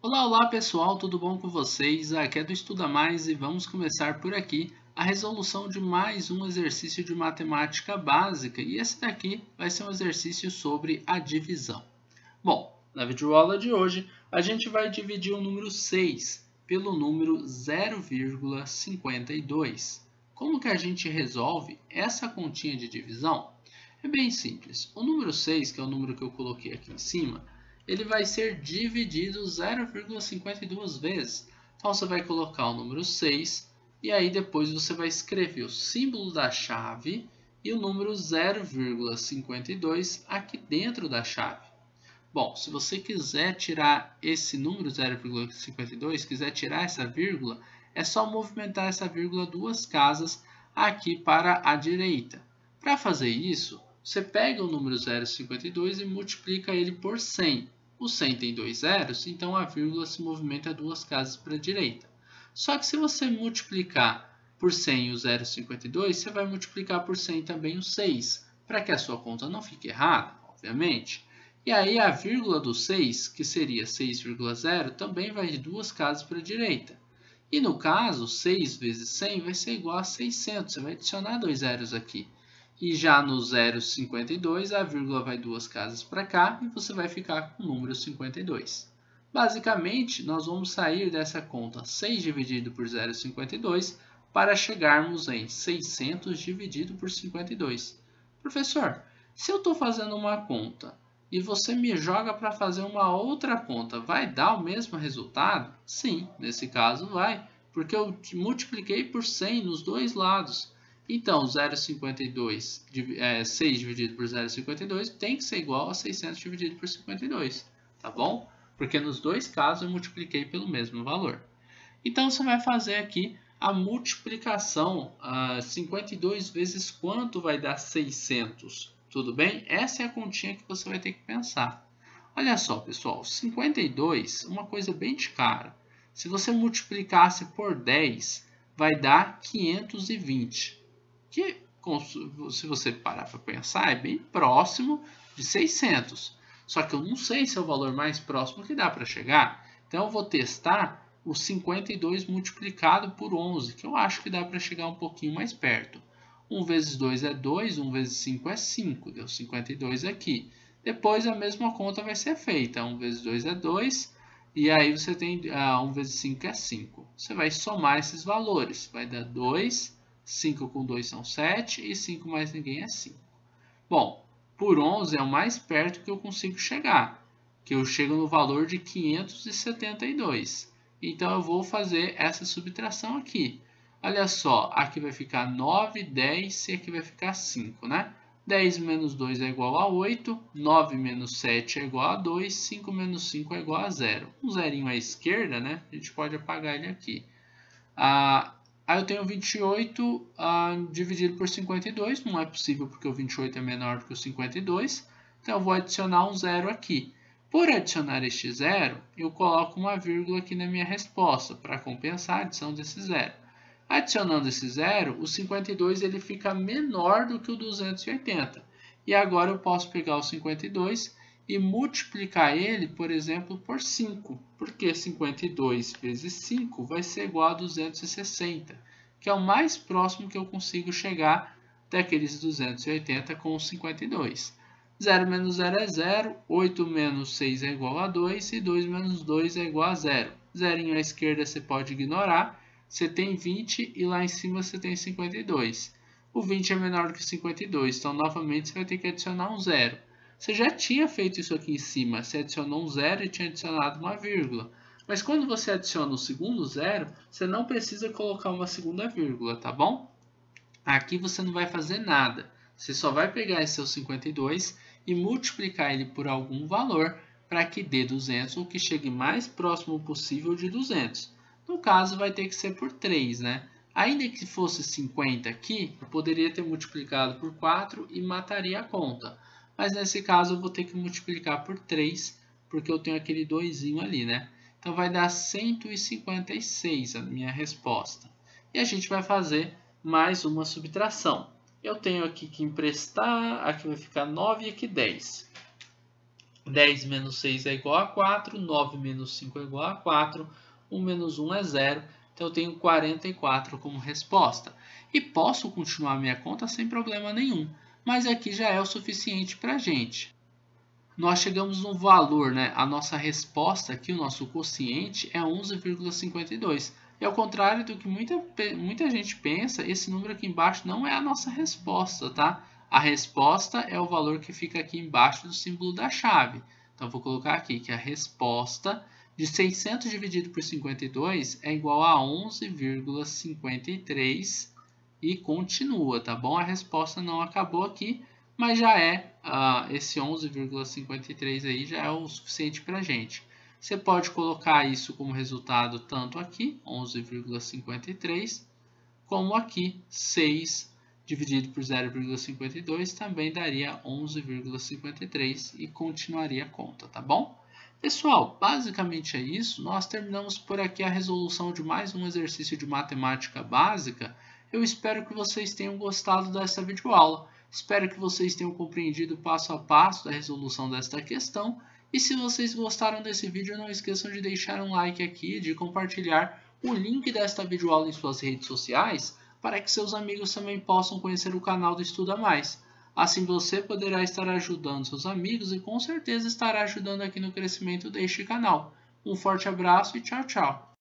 Olá, olá pessoal, tudo bom com vocês? Aqui é do Estuda Mais e vamos começar por aqui a resolução de mais um exercício de matemática básica e esse daqui vai ser um exercício sobre a divisão. Bom, na videoaula de hoje a gente vai dividir o número 6 pelo número 0,52. Como que a gente resolve essa continha de divisão? É bem simples. O número 6, que é o número que eu coloquei aqui em cima, ele vai ser dividido 0,52 vezes. Então, você vai colocar o número 6 e aí depois você vai escrever o símbolo da chave e o número 0,52 aqui dentro da chave. Bom, se você quiser tirar esse número 0,52, quiser tirar essa vírgula, é só movimentar essa vírgula duas casas aqui para a direita. Para fazer isso, você pega o número 0,52 e multiplica ele por 100. O 100 tem dois zeros, então a vírgula se movimenta duas casas para a direita. Só que se você multiplicar por 100 o 0,52, você vai multiplicar por 100 também o 6, para que a sua conta não fique errada, obviamente. E aí a vírgula do 6, que seria 6,0, também vai de duas casas para a direita. E no caso, 6 vezes 100 vai ser igual a 600, você vai adicionar dois zeros aqui. E já no 0,52, a vírgula vai duas casas para cá e você vai ficar com o número 52. Basicamente, nós vamos sair dessa conta 6 dividido por 0,52 para chegarmos em 600 dividido por 52. Professor, se eu estou fazendo uma conta e você me joga para fazer uma outra conta, vai dar o mesmo resultado? Sim, nesse caso vai, porque eu multipliquei por 100 nos dois lados. Então, 0,52, 6 dividido por 0,52 tem que ser igual a 600 dividido por 52, tá bom? Porque nos dois casos eu multipliquei pelo mesmo valor. Então, você vai fazer aqui a multiplicação, 52 vezes quanto vai dar 600, tudo bem? Essa é a continha que você vai ter que pensar. Olha só, pessoal, 52, uma coisa bem de cara. Se você multiplicasse por 10, vai dar 520. Que, se você parar para pensar, é bem próximo de 600. Só que eu não sei se é o valor mais próximo que dá para chegar. Então, eu vou testar o 52 multiplicado por 11, que eu acho que dá para chegar um pouquinho mais perto. 1 vezes 2 é 2, 1 vezes 5 é 5, deu 52 aqui. Depois, a mesma conta vai ser feita. 1 vezes 2 é 2, e aí você tem 1 vezes 5 é 5. Você vai somar esses valores, vai dar 2, 5 com 2 são 7 e 5 mais ninguém é 5. Bom, por 11 é o mais perto que eu consigo chegar, que eu chego no valor de 572. Então, eu vou fazer essa subtração aqui. Olha só, aqui vai ficar 9, 10 e aqui vai ficar 5, né? 10 menos 2 é igual a 8, 9 menos 7 é igual a 2, 5 menos 5 é igual a 0. Um zerinho à esquerda, né? A gente pode apagar ele aqui. Aí eu tenho 28 dividido por 52, não é possível porque o 28 é menor do que o 52, então eu vou adicionar um zero aqui. Por adicionar este zero, eu coloco uma vírgula aqui na minha resposta para compensar a adição desse zero. Adicionando esse zero, o 52 ele fica menor do que o 280. E agora eu posso pegar o 52 e multiplicar ele, por exemplo, por 5, porque 52 vezes 5 vai ser igual a 260, que é o mais próximo que eu consigo chegar daqueles 280 com o 52. 0 menos 0 é 0, 8 menos 6 é igual a 2 e 2 menos 2 é igual a 0. Zerinho à esquerda você pode ignorar, você tem 20 e lá em cima você tem 52. O 20 é menor do que 52, então novamente você vai ter que adicionar um zero. Você já tinha feito isso aqui em cima, você adicionou um zero e tinha adicionado uma vírgula. Mas quando você adiciona o segundo zero, você não precisa colocar uma segunda vírgula, tá bom? Aqui você não vai fazer nada. Você só vai pegar esse seu 52 e multiplicar ele por algum valor para que dê 200 ou que chegue mais próximo possível de 200. No caso, vai ter que ser por 3, né? Ainda que fosse 50 aqui, eu poderia ter multiplicado por 4 e mataria a conta. Mas nesse caso eu vou ter que multiplicar por 3, porque eu tenho aquele 2 ali, né? Então vai dar 156 a minha resposta. E a gente vai fazer mais uma subtração. Eu tenho aqui que emprestar, aqui vai ficar 9 e aqui 10. 10 menos 6 é igual a 4, 9 menos 5 é igual a 4, 1 menos 1 é 0, então eu tenho 44 como resposta. E posso continuar minha conta sem problema nenhum, mas aqui já é o suficiente para a gente. Nós chegamos no valor, né? A nossa resposta aqui, o nosso quociente, é 11,52. E ao contrário do que muita gente pensa, esse número aqui embaixo não é a nossa resposta, tá? A resposta é o valor que fica aqui embaixo do símbolo da chave. Então, vou colocar aqui que a resposta de 600 dividido por 52 é igual a 11,53 e continua, tá bom? A resposta não acabou aqui, mas já é, esse 11,53 aí já é o suficiente para a gente. Você pode colocar isso como resultado tanto aqui, 11,53, como aqui, 6 dividido por 0,52 também daria 11,53 e continuaria a conta, tá bom? Pessoal, basicamente é isso. Nós terminamos por aqui a resolução de mais um exercício de matemática básica. Eu espero que vocês tenham gostado dessa videoaula. Espero que vocês tenham compreendido o passo a passo da resolução desta questão. E se vocês gostaram desse vídeo, não esqueçam de deixar um like aqui e de compartilhar o link desta videoaula em suas redes sociais para que seus amigos também possam conhecer o canal do Estuda Mais. Assim você poderá estar ajudando seus amigos e com certeza estará ajudando aqui no crescimento deste canal. Um forte abraço e tchau, tchau!